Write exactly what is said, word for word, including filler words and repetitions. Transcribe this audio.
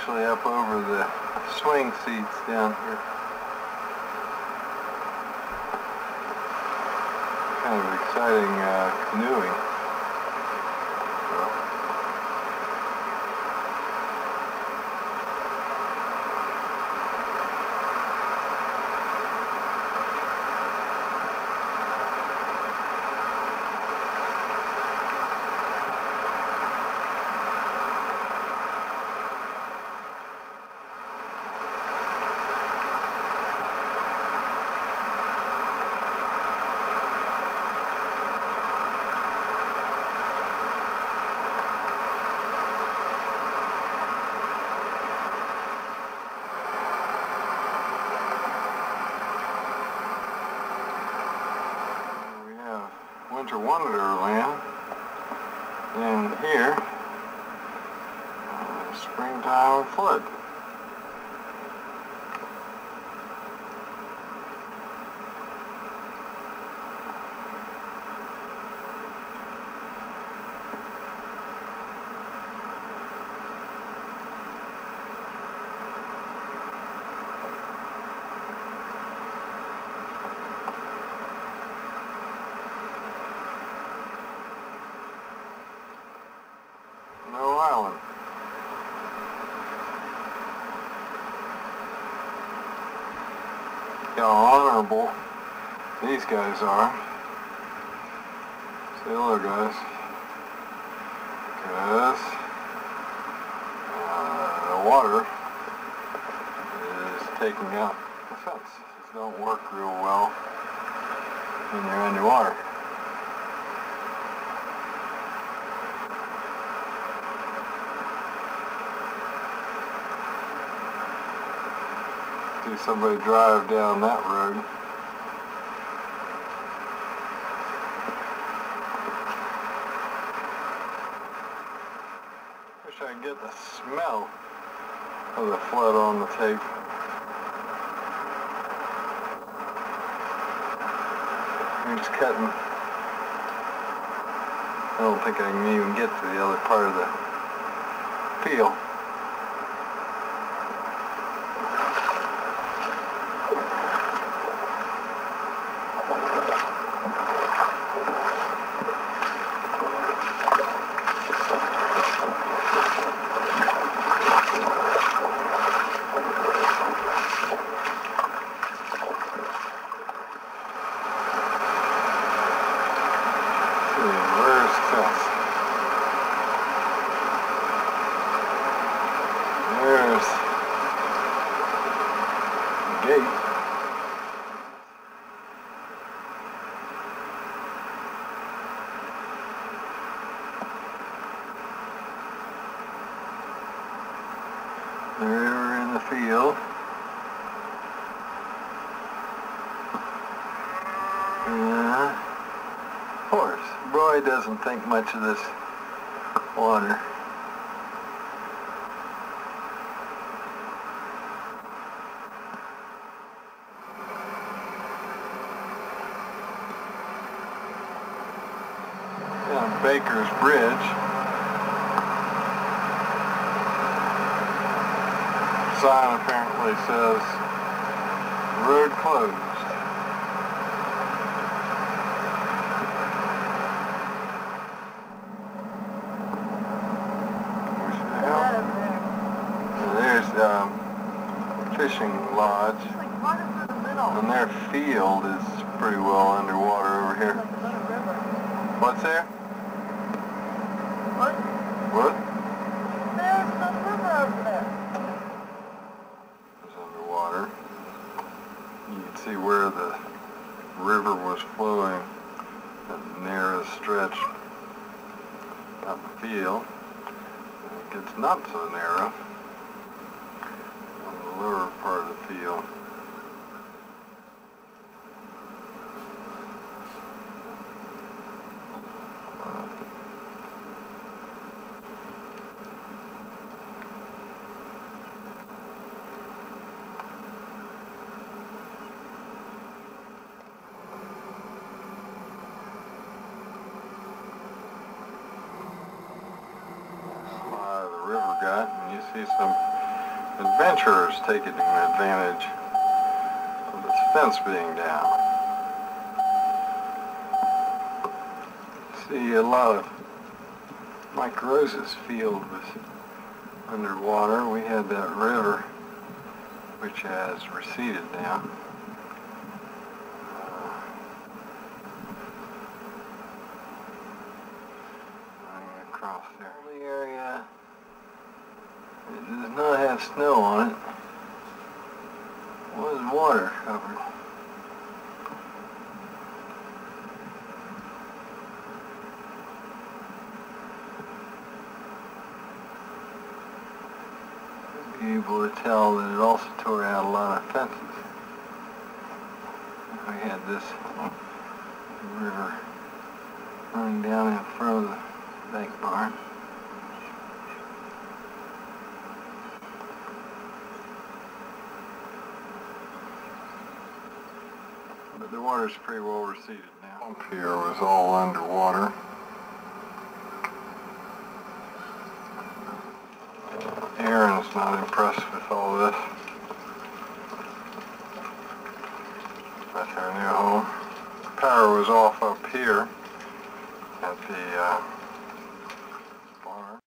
actually up over the swing seats down here. Kind of exciting uh, canoeing. Winter Wonderland, and here, uh, springtime flood. No island. How honorable these guys are. Say hello, guys. Because uh, the water is taking out the fence. These don't work real well when you're underwater. See somebody drive down that road. Wish I could get the smell of the flood on the tape. I'm just cutting. I don't think I can even get to the other part of the field. Where's fence? There's the gate. They're in the field. Yeah. Of course, Roy doesn't think much of this water. Down Baker's Bridge. Sign apparently says road closed. Um, fishing lodge, and their field is pretty well underwater over here. What's there? What? What? There's the river over there. It's underwater. You can see where the river was flowing, that narrow stretch up the field. It gets not so narrow on the lower part of the field. River got, and you see some adventurers taking advantage of this fence being down. See, a lot of Mike Rose's field was underwater. We had that river which has receded now. Uh, running across there. The area, it does not have snow on it. Was water covered. Be able to tell that it also tore out a lot of fences. We had this river running down in front of the bank barn. But the water's pretty well receded now. Up here was all underwater. Aaron's not impressed with all this. That's our new home. Power was off up here at the uh,